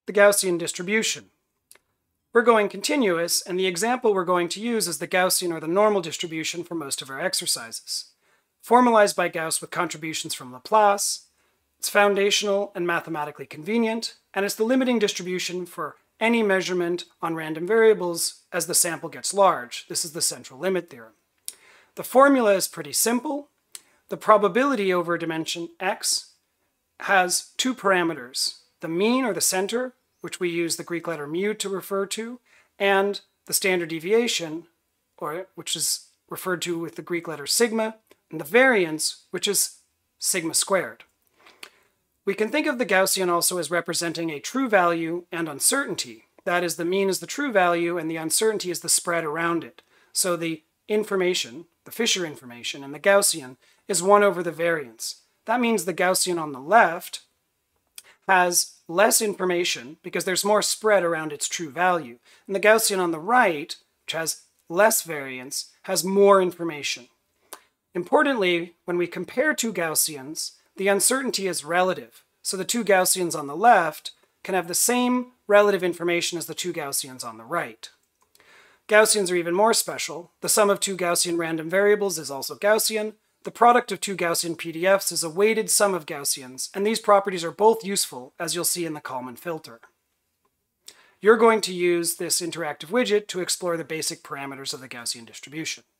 the Gaussian distribution. We're going continuous, and the example we're going to use is the Gaussian or the normal distribution for most of our exercises. Formalized by Gauss with contributions from Laplace, it's foundational and mathematically convenient, and it's the limiting distribution for any measurement on random variables as the sample gets large. This is the central limit theorem. The formula is pretty simple. The probability over a dimension x has two parameters, the mean or the center, which we use the Greek letter mu to refer to, and the standard deviation, which is referred to with the Greek letter sigma, and the variance, which is sigma squared. We can think of the Gaussian also as representing a true value and uncertainty. That is, the mean is the true value and the uncertainty is the spread around it. So the information, the Fisher information, in the Gaussian is 1 over the variance. That means the Gaussian on the left has less information because there's more spread around its true value. And the Gaussian on the right, which has less variance, has more information. Importantly, when we compare two Gaussians, the uncertainty is relative. So the two Gaussians on the left can have the same relative information as the two Gaussians on the right. Gaussians are even more special. The sum of two Gaussian random variables is also Gaussian. The product of two Gaussian PDFs is a weighted sum of Gaussians, and these properties are both useful, as you'll see in the Kalman filter. You're going to use this interactive widget to explore the basic parameters of the Gaussian distribution.